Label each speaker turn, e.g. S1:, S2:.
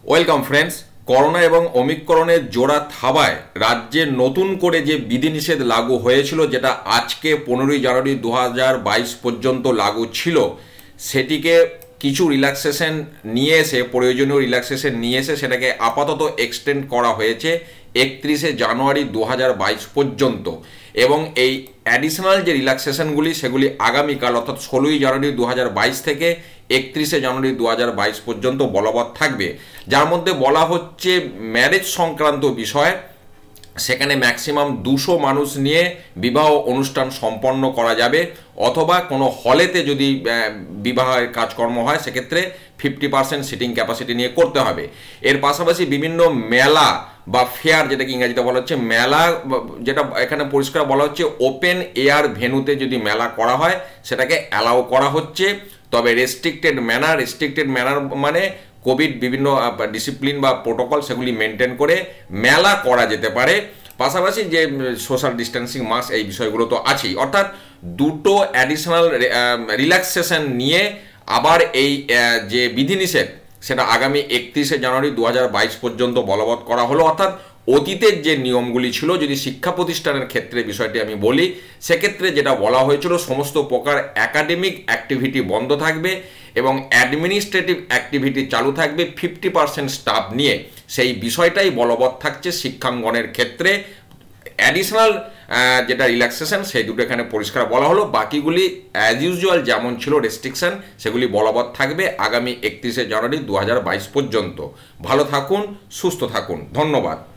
S1: Welcome friends. Corona এবং ওমিক্রনের জোড়া থাবায় রাজ্যে নতুন করে যে বিধিনিষেধ লাগু হয়েছিল, যেটা আজকে 15ই জানুয়ারি 2022 পর্যন্ত লাগু ছিল, সেটিকে কিছু রিল্যাক্সেশন নিয়ে এসে, প্রয়োজনীয় রিল্যাক্সেশন নিয়ে এসে সেটাকে আপাতত এক্সটেন্ড করা হয়েছে 31 জানুয়ারি 2022 পর্যন্ত। এবং এই অ্যাডিশনাল যে রিল্যাক্সেশনগুলি সেগুলি আগামীকাল অর্থাৎ 16ই জানুয়ারি 2022 থেকে 31 জানুয়ারি 2022 পর্যন্ত বলবৎ থাকবে। যার মধ্যে বলা হচ্ছে ম্যারেজ সংক্রান্ত বিষয়, সেখানে ম্যাক্সিমাম 200 মানুষ নিয়ে বিবাহ অনুষ্ঠান সম্পন্ন করা যাবে, অথবা কোনো হলেতে যদি বিবাহের কাজকর্ম হয় সেক্ষেত্রে 50% সিটিং ক্যাপাসিটি নিয়ে করতে হবে। এর পাশাপাশি বিভিন্ন মেলা বা ফেয়ার, যেটাকে ইংরেজিতে বলা হচ্ছে মেলা, যেটা এখানে পরিষ্কার বলা হচ্ছে ওপেন এয়ার ভেন্যুতে যদি মেলা করা হয় সেটাকে অ্যালাউ করা হচ্ছে, তবে রেস্ট্রিক্টেড ম্যানার মানে কোভিড বিভিন্ন ডিসিপ্লিন বা প্রোটোকল সেগুলি মেনটেন করে মেলা করা যেতে পারে। পাশাপাশি যে সোশ্যাল ডিস্টেন্সিং মাস্ক, এই বিষয়গুলো তো আছেই। অর্থাৎ দুটো অ্যাডিশনাল রিল্যাক্সেশন নিয়ে আবার এই যে বিধিনিষেধ সেটা আগামী 31 জানুয়ারি 2022 পর্যন্ত বলবৎ করা হলো। অর্থাৎ অতীতের যে নিয়মগুলি ছিল, যদি শিক্ষা প্রতিষ্ঠানের ক্ষেত্রে বিষয়টি আমি বলি, সেক্ষেত্রে যেটা বলা হয়েছিল সমস্ত প্রকার একাডেমিক অ্যাক্টিভিটি বন্ধ থাকবে এবং অ্যাডমিনিস্ট্রেটিভ অ্যাক্টিভিটি চালু থাকবে 50% স্টাফ নিয়ে। সেই বিষয়টাই বলবৎ থাকছে শিক্ষাঙ্গনের ক্ষেত্রে। অ্যাডিশনাল যেটা রিল্যাক্সেশন সেই দুটো এখানে পরিষ্কার বলা হলো, বাকিগুলি অ্যাজ ইউজুয়াল যেমন ছিল রেস্ট্রিকশন সেগুলি বলবৎ থাকবে আগামী 31 জানুয়ারি 2022 পর্যন্ত। ভালো থাকুন, সুস্থ থাকুন, ধন্যবাদ।